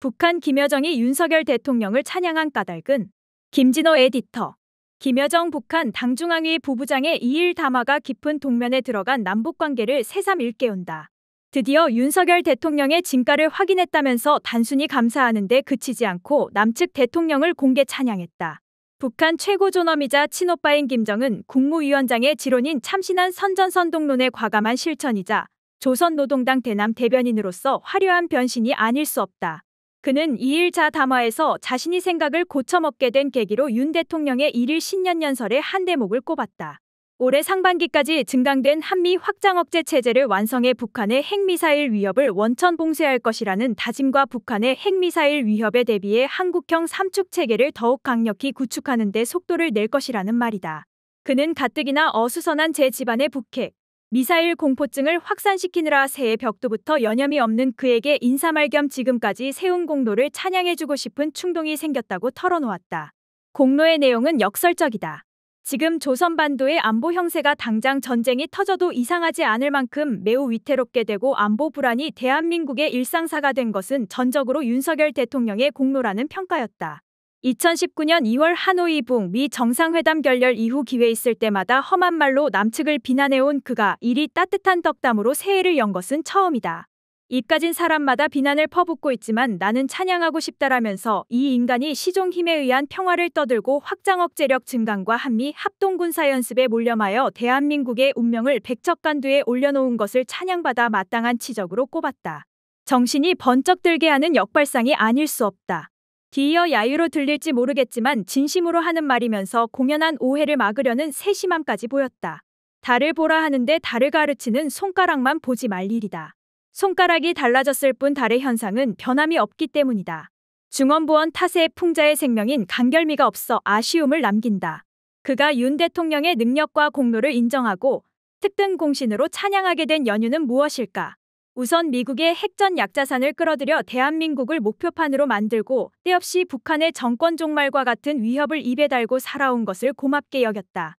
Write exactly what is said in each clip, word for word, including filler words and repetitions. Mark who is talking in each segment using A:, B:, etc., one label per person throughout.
A: 북한 김여정이 윤석열 대통령을 찬양한 까닭은 김진호 에디터. 김여정 북한 당중앙위 부부장의 이일 담화가 깊은 동면에 들어간 남북관계를 새삼 일깨운다. 드디어 윤석열 대통령의 진가를 확인했다면서 단순히 감사하는 데 그치지 않고 남측 대통령을 공개 찬양했다. 북한 최고 존엄이자 친오빠인 김정은 국무위원장의 지론인 참신한 선전선동론의 과감한 실천이자 조선노동당 대남 대변인으로서 화려한 변신이 아닐 수 없다. 그는 이일 자 담화에서 자신이 생각을 고쳐먹게 된 계기로 윤 대통령의 일일 신년연설의 한 대목을 꼽았다. 올해 상반기까지 증강된 한미 확장 억제 체제를 완성해 북한의 핵미사일 위협을 원천 봉쇄할 것이라는 다짐과 북한의 핵미사일 위협에 대비해 한국형 삼축 체계를 더욱 강력히 구축하는 데 속도를 낼 것이라는 말이다. 그는 가뜩이나 어수선한 제 집안의 북핵, 미사일 공포증을 확산시키느라 새해 벽두부터 여념이 없는 그에게 인사말 겸 지금까지 세운 공로를 찬양해주고 싶은 충동이 생겼다고 털어놓았다. 공로의 내용은 역설적이다. 지금 조선반도의 안보 형세가 당장 전쟁이 터져도 이상하지 않을 만큼 매우 위태롭게 되고 안보 불안이 대한민국의 일상사가 된 것은 전적으로 윤석열 대통령의 공로라는 평가였다. 이천십구년 이월 하노이 북미 정상회담 결렬 이후 기회 있을 때마다 험한 말로 남측을 비난해온 그가 이리 따뜻한 덕담으로 새해를 연 것은 처음이다. 입 가진 사람마다 비난을 퍼붓고 있지만 나는 찬양하고 싶다라면서 이 인간이 시종 힘에 의한 평화를 떠들고 확장 억제력 증강과 한미 합동군사연습에 몰려마여 대한민국의 운명을 백척간두에 올려놓은 것을 찬양받아 마땅한 치적으로 꼽았다. 정신이 번쩍 들게 하는 역발상이 아닐 수 없다. 뒤이어 야유로 들릴지 모르겠지만 진심으로 하는 말이면서 공연한 오해를 막으려는 세심함까지 보였다. 달을 보라 하는데 달을 가르치는 손가락만 보지 말 일이다. 손가락이 달라졌을 뿐 달의 현상은 변함이 없기 때문이다. 중언부언 탓에 풍자의 생명인 간결미가 없어 아쉬움을 남긴다. 그가 윤 대통령의 능력과 공로를 인정하고 특등 공신으로 찬양하게 된 연유는 무엇일까? 우선 미국의 핵전 약자산을 끌어들여 대한민국을 목표판으로 만들고 때없이 북한의 정권 종말과 같은 위협을 입에 달고 살아온 것을 고맙게 여겼다.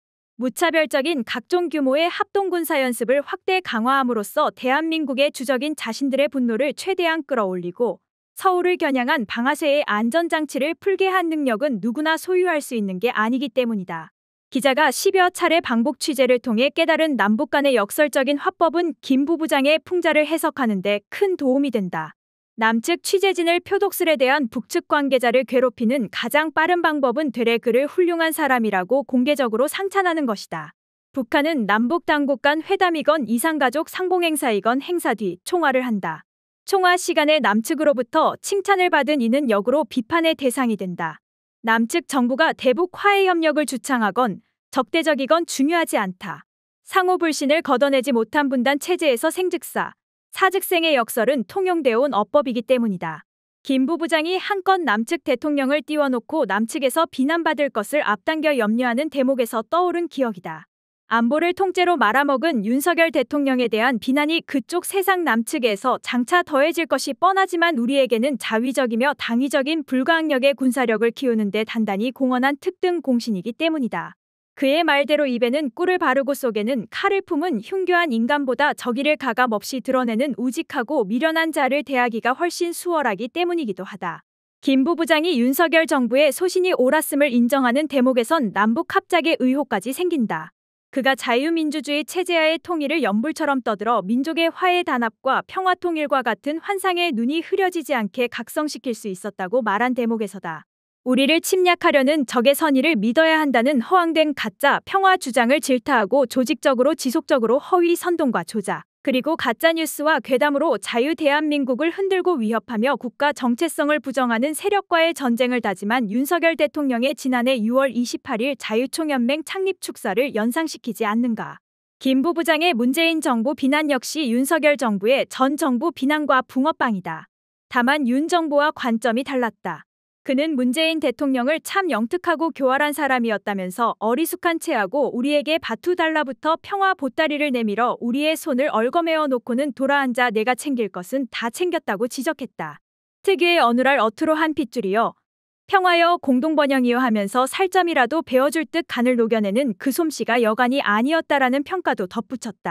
A: 무차별적인 각종 규모의 합동군사연습을 확대 강화함으로써 대한민국의 주적인 자신들의 분노를 최대한 끌어올리고 서울을 겨냥한 방아쇠의 안전장치를 풀게 한 능력은 누구나 소유할 수 있는 게 아니기 때문이다. 기자가 십여 차례 방북 취재를 통해 깨달은 남북 간의 역설적인 화법은 김 부부장의 풍자를 해석하는 데 큰 도움이 된다. 남측 취재진을 표독슬에 대한 북측 관계자를 괴롭히는 가장 빠른 방법은 되레 그를 훌륭한 사람이라고 공개적으로 상찬하는 것이다. 북한은 남북 당국 간 회담이건 이상가족 상봉행사이건 행사 뒤 총화를 한다. 총화 시간에 남측으로부터 칭찬을 받은 이는 역으로 비판의 대상이 된다. 남측 정부가 대북 화해 협력을 주창하건 적대적이건 중요하지 않다. 상호 불신을 걷어내지 못한 분단 체제에서 생즉사, 사즉생의 역설은 통용되어 온 어법이기 때문이다. 김 부부장이 한껏 남측 대통령을 띄워놓고 남측에서 비난받을 것을 앞당겨 염려하는 대목에서 떠오른 기억이다. 안보를 통째로 말아먹은 윤석열 대통령에 대한 비난이 그쪽 세상 남측에서 장차 더해질 것이 뻔하지만 우리에게는 자위적이며 당위적인 불가항력의 군사력을 키우는 데 단단히 공헌한 특등 공신이기 때문이다. 그의 말대로 입에는 꿀을 바르고 속에는 칼을 품은 흉교한 인간보다 적의를 가감없이 드러내는 우직하고 미련한 자를 대하기가 훨씬 수월하기 때문이기도 하다. 김 부부장이 윤석열 정부의 소신이 옳았음을 인정하는 대목에선 남북 합작의 의혹까지 생긴다. 그가 자유민주주의 체제하의 통일을 연불처럼 떠들어 민족의 화해 단합과 평화 통일과 같은 환상에 눈이 흐려지지 않게 각성시킬 수 있었다고 말한 대목에서다. 우리를 침략하려는 적의 선의를 믿어야 한다는 허황된 가짜 평화 주장을 질타하고 조직적으로 지속적으로 허위 선동과 조작, 그리고 가짜뉴스와 괴담으로 자유 대한민국을 흔들고 위협하며 국가 정체성을 부정하는 세력과의 전쟁을 다짐한 윤석열 대통령의 지난해 유월 이십팔일 자유총연맹 창립 축사를 연상시키지 않는가. 김 부부장의 문재인 정부 비난 역시 윤석열 정부의 전 정부 비난과 붕어빵이다. 다만 윤 정부와 관점이 달랐다. 그는 문재인 대통령을 참 영특하고 교활한 사람이었다면서 어리숙한 체하고 우리에게 바투 달라붙어 평화 보따리를 내밀어 우리의 손을 얽어매어 놓고는 돌아앉아 내가 챙길 것은 다 챙겼다고 지적했다. 특유의 어눌할 어투로 한 핏줄이여 평화여 공동번영이여 하면서 살점이라도 베어줄 듯 간을 녹여내는 그 솜씨가 여간이 아니었다라는 평가도 덧붙였다.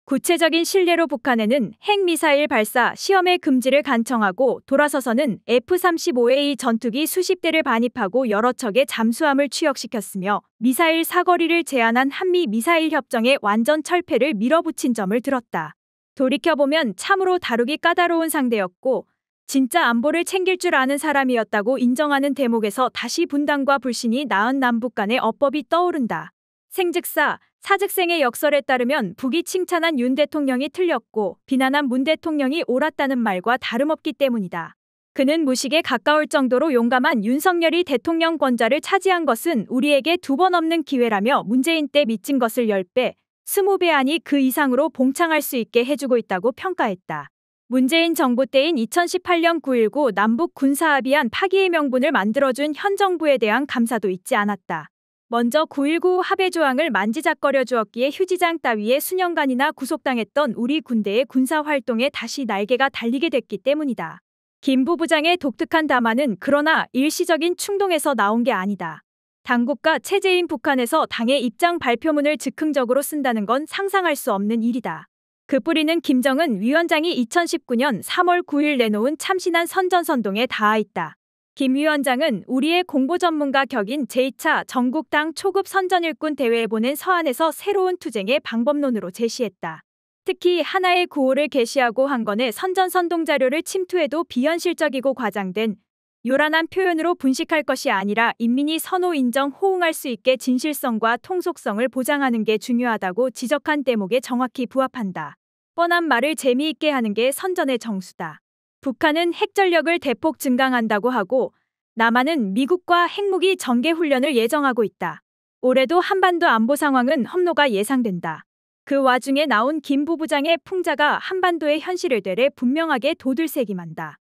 A: 구체적인 신뢰로 북한에는 핵미사일 발사 시험의 금지를 간청하고 돌아서서는 에프 삼십오 에이 전투기 수십 대를 반입하고 여러 척의 잠수함을 취역시켰으며 미사일 사거리를 제한한 한미 미사일 협정의 완전 철폐를 밀어붙인 점을 들었다. 돌이켜보면 참으로 다루기 까다로운 상대였고 진짜 안보를 챙길 줄 아는 사람이었다고 인정하는 대목에서 다시 분단과 불신이 낳은 남북 간의 어법이 떠오른다. 생즉사 사즉생의 역설에 따르면 북이 칭찬한 윤 대통령이 틀렸고 비난한 문 대통령이 옳았다는 말과 다름없기 때문이다. 그는 무식에 가까울 정도로 용감한 윤석열이 대통령 권좌를 차지한 것은 우리에게 두 번 없는 기회라며 문재인 때 미친 것을 십 배, 이십 배 아니 그 이상으로 봉창할 수 있게 해주고 있다고 평가했다. 문재인 정부 때인 이천십팔 년 구 일구 남북 군사합의안 파기의 명분을 만들어준 현 정부에 대한 감사도 잊지 않았다. 먼저 구 일구 합의 조항을 만지작거려 주었기에 휴지장 따위에 수년간이나 구속당했던 우리 군대의 군사활동에 다시 날개가 달리게 됐기 때문이다. 김 부부장의 독특한 담화는 그러나 일시적인 충동에서 나온 게 아니다. 당국과 체제인 북한에서 당의 입장 발표문을 즉흥적으로 쓴다는 건 상상할 수 없는 일이다. 그 뿌리는 김정은 위원장이 이천십구 년 삼월 구 일 내놓은 참신한 선전선동에 닿아 있다. 김 위원장은 우리의 공보 전문가 격인 제이 차 전국당 초급 선전일꾼 대회에 보낸 서한에서 새로운 투쟁의 방법론으로 제시했다. 특히 하나의 구호를 게시하고 한 건의 선전선동 자료를 침투해도 비현실적이고 과장된 요란한 표현으로 분식할 것이 아니라 인민이 선호 인정 호응할 수 있게 진실성과 통속성을 보장하는 게 중요하다고 지적한 대목에 정확히 부합한다. 뻔한 말을 재미있게 하는 게 선전의 정수다. 북한은 핵전력을 대폭 증강한다고 하고 남한은 미국과 핵무기 전개 훈련을 예정하고 있다. 올해도 한반도 안보 상황은 험로가 예상된다. 그 와중에 나온 김 부부장의 풍자가 한반도의 현실을 되레 분명하게 도들새김한다.